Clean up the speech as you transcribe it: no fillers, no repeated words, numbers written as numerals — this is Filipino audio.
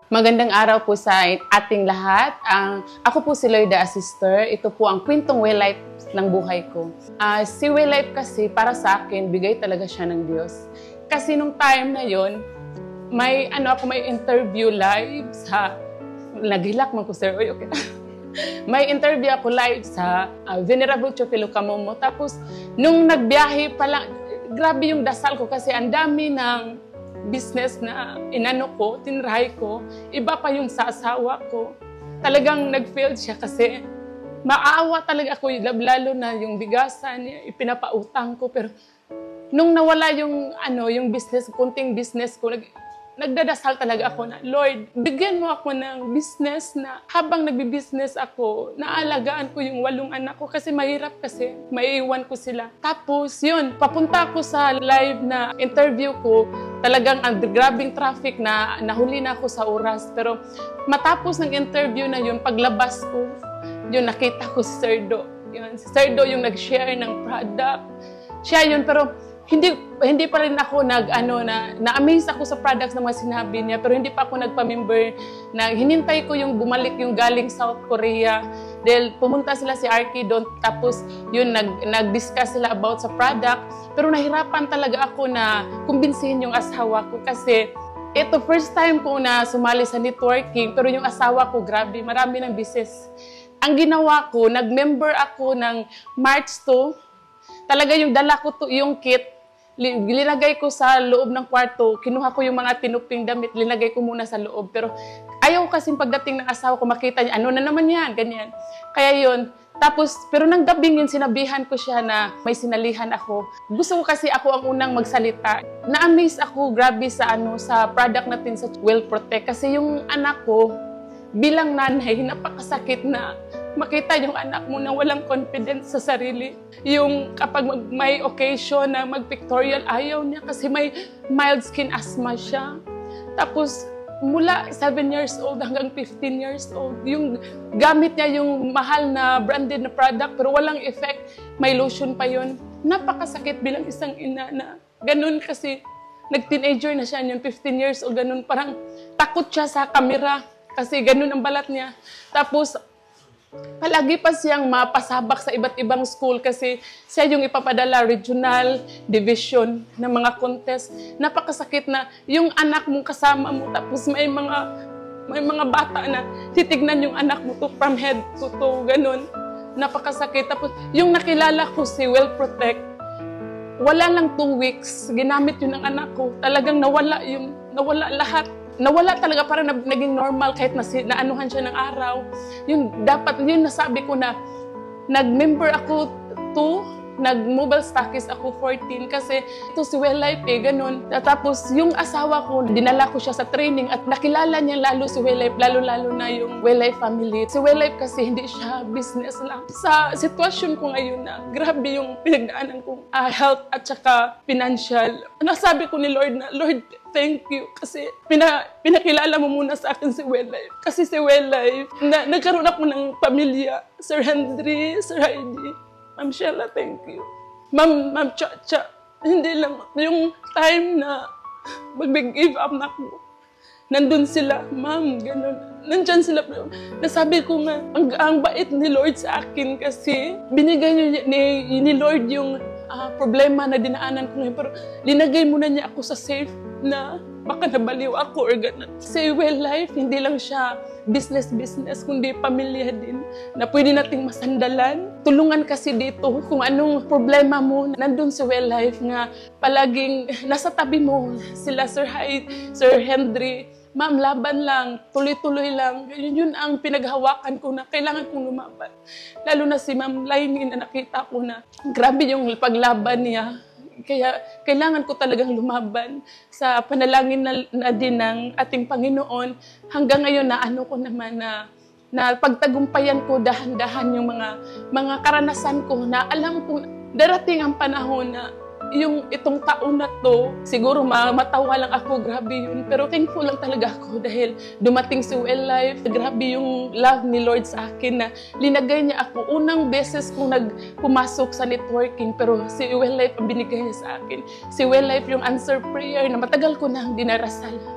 Magandang araw po sa ating lahat. Ako po si Loida Asister. Ito po ang kwentong Well Life ng buhay ko. Si Well Life kasi para sa akin, bigay talaga siya ng Diyos. Kasi nung time na yon, may interview live sa naghilak man ko sir. Okay. May interview ako live sa Venerable Chofilo Kamomo. Tapos nung nagbiyahe pa lang, grabe yung dasal ko kasi ang dami ng business na tinrahay ko, iba pa yung sa asawa ko. Talagang nag-fail siya kasi maawa talaga ako, lalo na yung bigasan, ipinapautang ko. Pero nung nawala yung business, kunting business ko, nagdadasal talaga ako na, Lord, bigyan mo ako ng business na habang nagbi-business ako, naalagaan ko yung 8 anak ko kasi mahirap kasi, maiiwan ko sila. Tapos yun, papunta ako sa live na interview ko, talagang ang grabing traffic na nahuli na ako sa oras. Pero matapos ng interview na yun, paglabas ko, yun, nakita ko si Sir Do. Yun, si Sir Do yung nag-share ng product. Siya yun, pero hindi pa rin ako na-amaze ako sa products na mga sinabi niya, pero hindi pa ako nagpa-member na hinintay ko yung bumalik yung galing South Korea. Dahil pumunta sila si Arky doon, tapos yun, nag-discuss sila about sa product. Pero nahirapan talaga ako na kumbinsihin yung asawa ko kasi ito, first time ko na sumali sa networking, pero yung asawa ko, grabe, marami ng business. Ang ginawa ko, nag-member ako ng March 2, talaga yung dala ko yung kit, linagay ko sa loob ng kwarto, kinuha ko yung mga tinuping damit, linagay ko muna sa loob. Pero ayaw kasing pagdating ng asawa ko, makita niya, ano na naman yan, ganyan. Kaya yun, tapos, pero nang gabing yun, sinabihan ko siya na may sinalihan ako. Gusto ko kasi ako ang unang magsalita. Na-amaze ako, grabe sa product natin sa Well Protect. Kasi yung anak ko, bilang nanay, napakasakit na makita yung anak mo na walang confidence sa sarili. Yung kapag may occasion na mag-pictorial, ayaw niya kasi may mild skin asthma siya. Tapos mula 7 years old hanggang 15 years old, yung gamit niya yung mahal na branded na product pero walang effect, may lotion pa yun. Napakasakit bilang isang ina na ganun kasi nag-teenager na siya yun, 15 years old, ganun. Parang takot siya sa camera kasi ganun ang balat niya. Tapos palagi pa siyang mapasabak sa iba't ibang school kasi siya yung ipapadala regional division ng mga contest. Napakasakit na yung anak mong kasama mo tapos may mga bata na titignan yung anak mo to from head to toe, ganun. Napakasakit. Tapos yung nakilala ko si Well Protect, wala lang 2 weeks, ginamit yun ng anak ko. Talagang nawala lahat. Nawala talaga, parang naging normal kahit naanuhan siya ng araw. Yun, nasabi ko na nag-member ako 2, nag-mobile stockist ako 14 kasi ito si Well Life ganun. Tapos yung asawa ko, dinala ko siya sa training at nakilala niya lalo si Well Life, lalo na yung Well Life family. Si Well Life kasi hindi siya business lang. Sa sitwasyon ko ngayon na grabe yung pinagdaanan kong health at saka financial. Nasabi ko ni Lord na, Lord, thank you kasi pinakilala mo muna sa akin si Well Life. Kasi si Well Life, nagkaroon ako ng pamilya. Sir Henry, Sir Heidi, Ma'am Sheila, thank you. Ma'am Chacha, hindi lang yung time na mag-give up na ako. Nandun sila, ma'am, gano'n. Nandyan sila. Nasabi ko nga, ang bait ni Lord sa akin kasi binigay ni Lord yung problema na dinaanan ko ngayon. Pero linagay muna niya ako sa safe na baka nabaliw ako or gano'n. Sa Well Life, hindi lang siya business, kundi pamilya din na pwede nating masandalan. Tulungan kasi dito kung anong problema mo. Nandun sa Well Life nga palaging nasa tabi mo sila Sir Hyde, Sir Henry. Ma'am, laban lang, tuloy-tuloy lang. Yun ang pinaghawakan ko na kailangan kong lumaban. Lalo na si Ma'am Lainey na nakita ko na grabe yung paglaban niya. Kaya kailangan ko talagang lumaban sa panalangin na din ng ating Panginoon. Hanggang ngayon na ko naman na pagtagumpayan ko dahan-dahan yung mga karanasan ko na alam ko darating ang panahon na yung itong taon na to, siguro matawa lang ako, grabe yun. Pero thankful lang talaga ako dahil dumating si Well Life. Grabe yung love ni Lord sa akin na linagay niya ako. Unang beses kong pumasok sa networking, pero si Well Life ang binigay niya sa akin. Si Well Life yung answer prayer na matagal ko nang dinarasal.